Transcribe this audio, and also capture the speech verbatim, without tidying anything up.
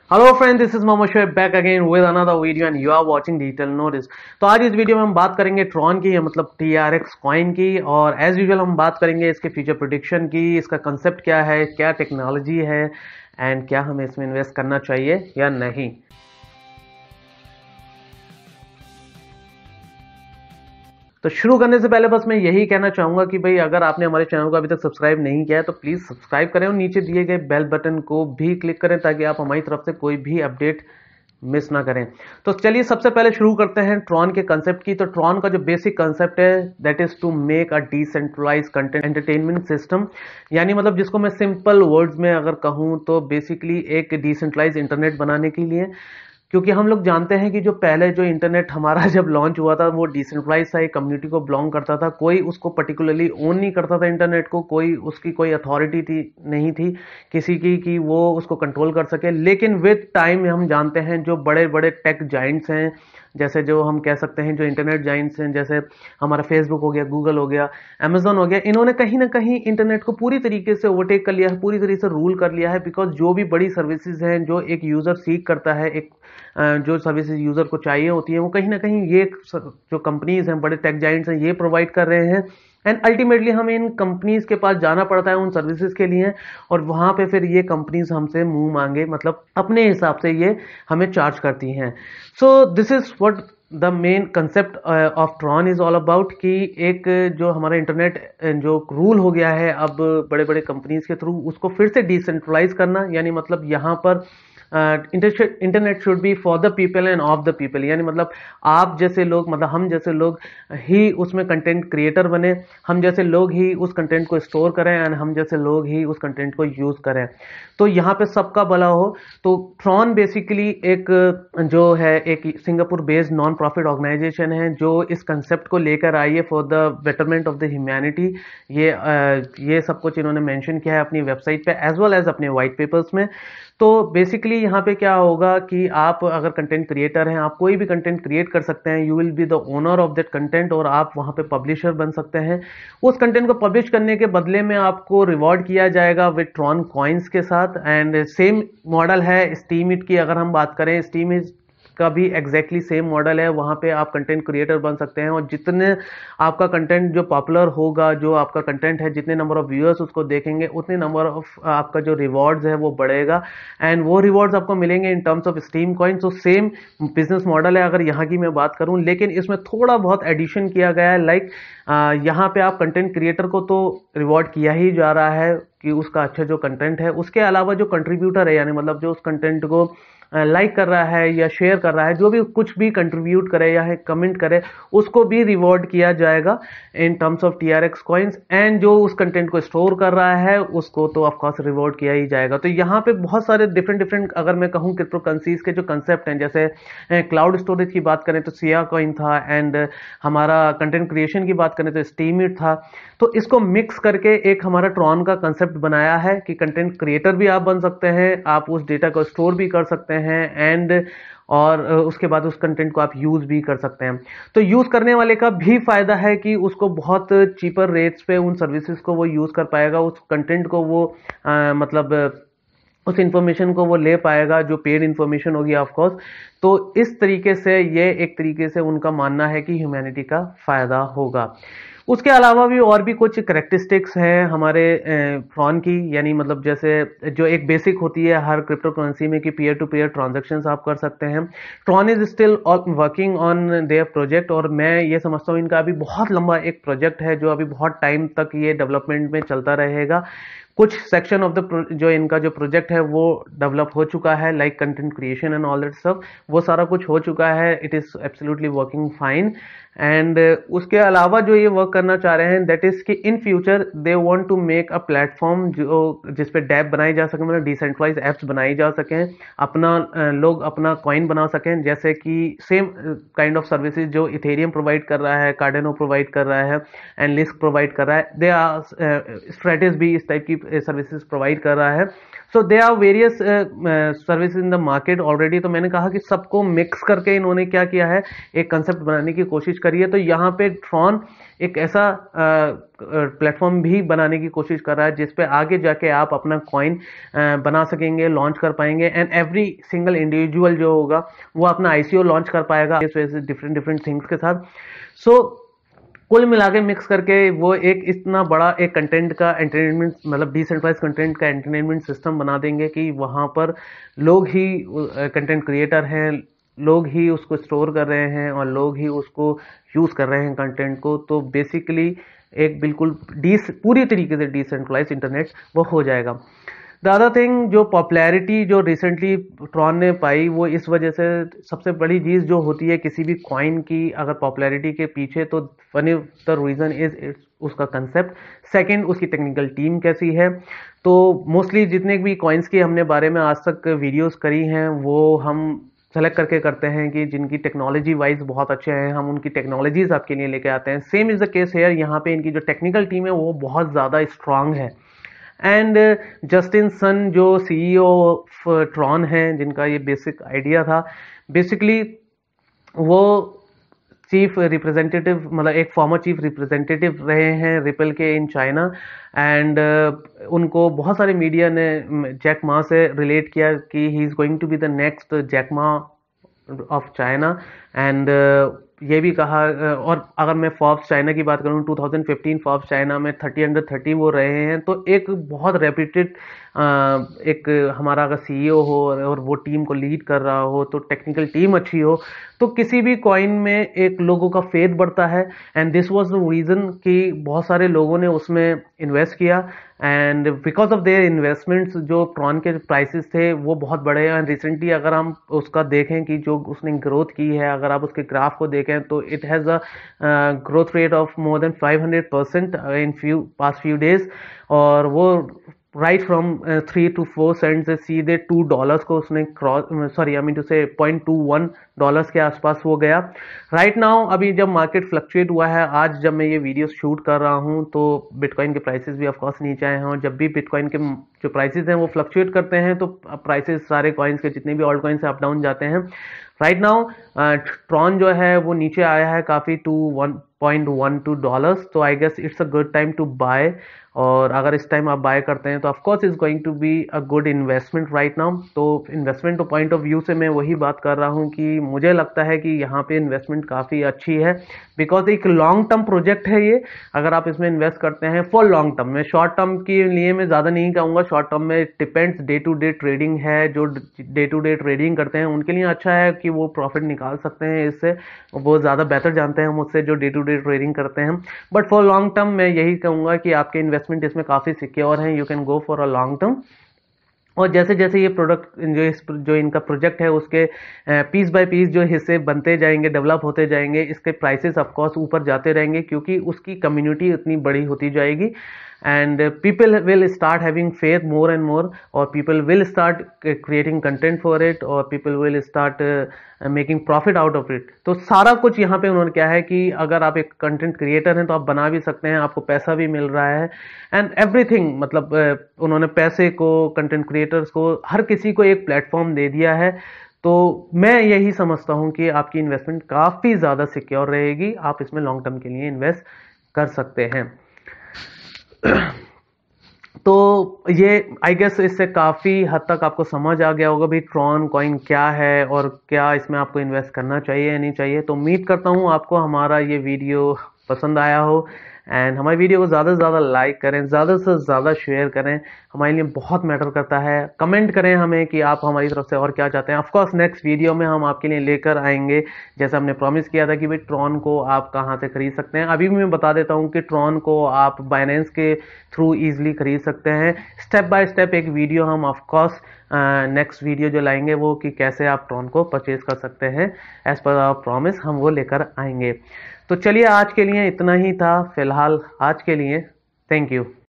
Hello friend, this is Mohammed Shoaib back again with another video and you are watching digital notice. तो आज इस video में हम बात करेंगे ट्रॉन की, मतलब टी आर एक्स कॉइन की, और एज यूजुअल हम बात करेंगे इसके फ्यूचर प्रेडिक्शन की, इसका कंसेप्ट क्या है, क्या टेक्नोलॉजी है एंड क्या हमें इसमें इन्वेस्ट करना चाहिए या नहीं। तो शुरू करने से पहले बस मैं यही कहना चाहूंगा कि भाई अगर आपने हमारे चैनल को अभी तक सब्सक्राइब नहीं किया है तो प्लीज सब्सक्राइब करें और नीचे दिए गए बेल बटन को भी क्लिक करें ताकि आप हमारी तरफ से कोई भी अपडेट मिस ना करें। तो चलिए सबसे पहले शुरू करते हैं ट्रॉन के कंसेप्ट की। तो ट्रॉन का जो बेसिक कंसेप्ट है that is to make a decentralise content entertainment system, यानी मतलब जिसको मैं सिंपल वर्ड्स में अगर कहूं तो बेसिकली एक डिसेंट्रलाइज इंटरनेट बनाने के लिए। क्योंकि हम लोग जानते हैं कि जो पहले जो इंटरनेट हमारा जब लॉन्च हुआ था वो डिसेंट्रलाइज था, एक कम्युनिटी को बिलोंग करता था, कोई उसको पर्टिकुलरली ओन नहीं करता था इंटरनेट को, कोई उसकी कोई अथॉरिटी थी नहीं थी किसी की कि वो उसको कंट्रोल कर सके। लेकिन विद टाइम हम जानते हैं जो बड़े बड़े टेक जाइंट्स हैं, जैसे जो हम कह सकते हैं जो इंटरनेट जाइंट्स हैं, जैसे हमारा फेसबुक हो गया, गूगल हो गया, अमेजोन हो गया, इन्होंने कहीं ना कहीं इंटरनेट को पूरी तरीके से ओवरटेक कर लिया है, पूरी तरीके से रूल कर लिया है। बिकॉज जो भी बड़ी सर्विसेज हैं जो एक यूजर सीख करता है, एक जो सर्विसेज यूजर को चाहिए होती है वो कहीं ना कहीं ये जो कंपनीज हैं, बड़े टेक जाइंट्स हैं, ये प्रोवाइड कर रहे हैं। एंड अल्टीमेटली हमें इन कंपनीज के पास जाना पड़ता है उन सर्विसेज के लिए, और वहां पे फिर ये कंपनीज हमसे मुंह मांगे, मतलब अपने हिसाब से ये हमें चार्ज करती हैं। So this is what the main concept of Tron is all about, कि एक जो हमारा इंटरनेट जो रूल हो गया है अब बड़े बड़े कंपनीज के थ्रू, उसको फिर से डिसेंट्रलाइज करना। यानी मतलब यहाँ पर internet should be for the people and of the people, यानी मतलब आप जैसे लोग, मतलब हम जैसे लोग ही उसमें कंटेंट क्रिएटर बने, हम जैसे लोग ही उस कंटेंट को स्टोर करें एंड हम जैसे लोग ही उस कंटेंट को यूज करें, तो यहाँ पे सबका भला हो। तो ट्रॉन बेसिकली एक जो है एक Singapore based non profit organisation है जो इस कंसेप्ट को लेकर आई है for the betterment of the humanity. ये ये सब कुछ इन्होंने मेंशन किया है अपनी वेबसाइट पे एज वेल एज अपने व्हाइट पेपर्स में। तो बेसिकली यहाँ पे क्या होगा कि आप अगर कंटेंट क्रिएटर हैं, आप कोई भी कंटेंट क्रिएट कर सकते हैं, you will be the owner of that content, और आप वहाँ पे पब्लिशर बन सकते हैं। उस कंटेंट को पब्लिश करने के बदले में आपको रिवॉर्ड किया जाएगा विद ट्रॉन कॉइन्स के साथ। एंड सेम मॉडल है स्टीम इट की, अगर हम बात करें स्टीम इट का भी एग्जैक्टली सेम मॉडल है। वहां पे आप कंटेंट क्रिएटर बन सकते हैं और जितने आपका कंटेंट जो पॉपुलर होगा, जो आपका कंटेंट है, जितने नंबर ऑफ व्यूअर्स उसको देखेंगे, उतने नंबर ऑफ आपका जो रिवॉर्ड्स है वो बढ़ेगा एंड वो रिवॉर्ड्स आपको मिलेंगे in terms of steem coin. तो सेम बिजनेस मॉडल है अगर यहाँ की मैं बात करूँ, लेकिन इसमें थोड़ा बहुत एडिशन किया गया है। लाइक यहाँ पे आप कंटेंट क्रिएटर को तो रिवॉर्ड किया ही जा रहा है कि उसका अच्छा जो कंटेंट है, उसके अलावा जो कंट्रीब्यूटर है, यानी मतलब जो उस कंटेंट को लाइक कर रहा है या शेयर कर रहा है, जो भी कुछ भी कंट्रीब्यूट करे या कमेंट करे, उसको भी रिवॉर्ड किया जाएगा in terms of T R X coins. And जो उस कंटेंट को स्टोर कर रहा है उसको तो ऑफ कोर्स रिवॉर्ड किया ही जाएगा। तो यहाँ पे बहुत सारे डिफरेंट डिफरेंट अगर मैं कहूँ क्रिप्टोकरेंसीज के जो कंसेप्ट हैं, जैसे क्लाउड स्टोरेज की बात करें तो सिया कॉइन था, एंड हमारा कंटेंट क्रिएशन की बात करें तो स्टीमिट था। तो इसको मिक्स करके एक हमारा ट्रॉन का कंसेप्ट बनाया है कि कंटेंट क्रिएटर भी आप बन सकते हैं, आप उस डेटा को स्टोर भी कर सकते हैं एंड और उसके बाद उस कंटेंट को आप यूज भी कर सकते हैं। तो यूज करने वाले का भी फायदा है कि उसको बहुत चीपर रेट्स पे उन सर्विसेज को वो यूज कर पाएगा, उस कंटेंट को वो आ, मतलब उस इंफॉर्मेशन को वो ले पाएगा जो पेड इंफॉर्मेशन होगी ऑफ कोर्स। तो इस तरीके से ये एक तरीके से उनका मानना है कि ह्यूमैनिटी का फायदा होगा। उसके अलावा भी और भी कुछ करेक्टरिस्टिक्स हैं हमारे ट्रॉन की, यानी मतलब जैसे जो एक बेसिक होती है हर क्रिप्टो करेंसी में कि पीयर टू पीयर ट्रांजैक्शंस आप कर सकते हैं। Tron is still working on their project, और मैं ये समझता हूँ इनका अभी बहुत लंबा एक प्रोजेक्ट है जो अभी बहुत टाइम तक ये डेवलपमेंट में चलता रहेगा। कुछ सेक्शन ऑफ द जो इनका जो प्रोजेक्ट है वो डेवलप हो चुका है, like content creation and all that stuff, वो सारा कुछ हो चुका है, it is absolutely working fine. And उसके अलावा जो ये वर्क करना चाह रहे हैं दैट इज कि in future they want to make a platform जो जिस पे डैप बनाई जा सके, मतलब डिसेंट्रलाइज एप्स बनाई जा सकें, अपना लोग अपना कॉइन बना सकें, जैसे कि सेम काइंड ऑफ सर्विसेज जो इथेरियम प्रोवाइड कर रहा है, कार्डेनो प्रोवाइड कर रहा है एंड लिस्क प्रोवाइड कर रहा है, दे आर स्ट्रेटेज भी इस टाइप की सर्विसेज प्रोवाइड कर रहा है। So they are various services in the market already. तो मैंने कहा कि सबको मिक्स करके इन्होंने क्या किया है, एक कंसेप्ट बनाने की कोशिश करी है। तो यहाँ पे ट्रॉन एक ऐसा प्लेटफॉर्म भी बनाने की कोशिश कर रहा है जिस पे आगे जाके आप अपना कॉइन बना सकेंगे, लॉन्च कर पाएंगे, एंड एवरी सिंगल इंडिविजुअल जो होगा वो अपना आईसीओ लॉन्च कर पाएगा इस वजह से डिफरेंट डिफरेंट थिंग्स के साथ। सो so, कुल मिला के मिक्स करके वो एक इतना बड़ा एक कंटेंट का एंटरटेनमेंट मतलब डिसेंट्रलाइज कंटेंट का एंटरटेनमेंट सिस्टम बना देंगे कि वहाँ पर लोग ही कंटेंट क्रिएटर हैं, लोग ही उसको स्टोर कर रहे हैं और लोग ही उसको यूज़ कर रहे हैं कंटेंट को। तो बेसिकली एक बिल्कुल डीस पूरी तरीके से डिसेंट्रलाइज इंटरनेट वो हो जाएगा। द अदर थिंग, जो पॉपुलैरिटी जो रिसेंटली ट्रॉन ने पाई वो इस वजह से, सबसे बड़ी चीज़ जो होती है किसी भी कॉइन की अगर पॉपुलैरिटी के पीछे, तो one of the reason is उसका कंसेप्ट, सेकंड उसकी टेक्निकल टीम कैसी है। तो मोस्टली जितने भी कॉइन्स की हमने बारे में आज तक वीडियोस करी हैं वो हम सेलेक्ट करके करते हैं कि जिनकी टेक्नोलॉजी वाइज बहुत अच्छे हैं, हम उनकी टेक्नोलॉजीज आपके लिए लेके आते हैं। Same is the case here, यहाँ पे इनकी जो टेक्निकल टीम है वो बहुत ज़्यादा स्ट्रांग है। एंड जस्टिन सन जो सीईओ ऑफ ट्रॉन हैं, जिनका ये बेसिक आइडिया था, बेसिकली वो चीफ रिप्रेजेंटेटिव मतलब एक फॉर्मर चीफ रिप्रेजेंटेटिव रहे हैं रिपल के इन चाइना। एंड uh, उनको बहुत सारे मीडिया ने जैक मा से रिलेट किया कि he is going to be the next Jack Ma of China. And ये भी कहा, और अगर मैं फॉर्ब्स चाइना की बात करूं, two thousand fifteen Forbes China में थर्टी अंडर थर्टी वो रहे हैं। तो एक बहुत रेप्यूटेड एक हमारा अगर सीईओ हो और वो टीम को लीड कर रहा हो, तो टेक्निकल टीम अच्छी हो, तो किसी भी कॉइन में एक लोगों का फेथ बढ़ता है। And this was the reason कि बहुत सारे लोगों ने उसमें इन्वेस्ट किया, and because of their investments जो ट्रॉन के प्राइसेस थे वो बहुत बड़े हैं। रिसेंटली अगर हम उसका देखें कि जो उसने ग्रोथ की है, अगर आप उसके ग्राफ को देखें तो it has a growth rate of more than five hundred percent in few past few days. और वो right from three to four cent से सीधे टू डॉलर्स को उसने cross, sorry I mean to say point two one dollars के आसपास हो गया राइट नाउ। अभी जब मार्केट फ्लक्चुएट हुआ है, आज जब मैं ये वीडियो शूट कर रहा हूँ, तो बिटकॉइन के प्राइसेस भी ऑफकोर्स नीचे आए हैं। और जब भी बिटकॉइन के जो प्राइसेस हैं वो फ्लक्चुएट करते हैं तो प्राइसेस सारे कॉइन्स के जितने भी ऑल्ट कॉइन्स से अप डाउन जाते हैं। राइट नाउ ट्रॉन जो है वो नीचे आया है काफ़ी to one point one two dollars. तो I guess it's a good time to buy, और अगर इस टाइम आप बाय करते हैं तो of course is going to be a good investment right now. तो इन्वेस्टमेंट पॉइंट ऑफ व्यू से मैं वही बात कर रहा हूँ कि मुझे लगता है कि यहाँ पे इन्वेस्टमेंट काफ़ी अच्छी है, बिकॉज एक लॉन्ग टर्म प्रोजेक्ट है ये। अगर आप इसमें इन्वेस्ट करते हैं फॉर लॉन्ग टर्म में, शॉर्ट टर्म के लिए मैं ज़्यादा नहीं कहूँगा। शॉर्ट टर्म में depends, day to day trading है, जो डे टू डे ट्रेडिंग करते हैं उनके लिए अच्छा है कि वो प्रॉफिट निकाल सकते हैं इससे, वो ज़्यादा बेहतर जानते हैं मुझसे जो डे टू डे ट्रेडिंग करते हैं। बट फॉर लॉन्ग टर्म मैं यही कहूँगा कि आपके इन्वेस्टमेंट इसमें काफ़ी सिक्योर हैं, you can go for a long term. और जैसे जैसे ये प्रोडक्ट जो इस जो इनका प्रोजेक्ट है उसके पीस बाय पीस जो हिस्से बनते जाएंगे, डेवलप होते जाएंगे, इसके प्राइसेस ऑफ कोर्स ऊपर जाते रहेंगे क्योंकि उसकी कम्युनिटी उतनी बड़ी होती जाएगी। and uh, people will start having faith more and more, or people will start uh, creating content for it, or people will start uh, uh, making profit out of it। तो सारा कुछ यहाँ पे उन्होंने क्या है कि अगर आप एक कंटेंट क्रिएटर हैं तो आप बना भी सकते हैं, आपको पैसा भी मिल रहा है, एंड एवरीथिंग। मतलब uh, उन्होंने पैसे को, कंटेंट क्रिएटर्स को, हर किसी को एक प्लेटफॉर्म दे दिया है। तो मैं यही समझता हूँ कि आपकी इन्वेस्टमेंट काफ़ी ज़्यादा सिक्योर रहेगी, आप इसमें लॉन्ग टर्म के लिए इन्वेस्ट कर सकते हैं। तो ये आई गेस इससे काफ़ी हद तक आपको समझ आ गया होगा भी ट्रॉन कॉइन क्या है और क्या इसमें आपको इन्वेस्ट करना चाहिए या नहीं चाहिए। तो उम्मीद करता हूँ आपको हमारा ये वीडियो पसंद आया हो, एंड हमारी वीडियो को ज़्यादा से ज़्यादा लाइक करें, ज़्यादा से ज़्यादा शेयर करें, हमारे लिए बहुत मैटर करता है। कमेंट करें हमें कि आप हमारी तरफ से और क्या चाहते हैं। ऑफकोर्स नेक्स्ट वीडियो में हम आपके लिए लेकर आएंगे, जैसे हमने प्रॉमिस किया था कि भाई ट्रॉन को आप कहाँ से खरीद सकते हैं। अभी भी मैं बता देता हूँ कि ट्रॉन को आप बाइनेंस के थ्रू ईजिली खरीद सकते हैं। स्टेप बाय स्टेप एक वीडियो हम ऑफकोर्स नेक्स्ट वीडियो जो लाएंगे वो कि कैसे आप ट्रॉन को परचेज कर सकते हैं, एज पर आवर प्रॉमिस हम वो लेकर आएंगे। तो चलिए आज के लिए इतना ही था फिलहाल, आज के लिए थैंक यू।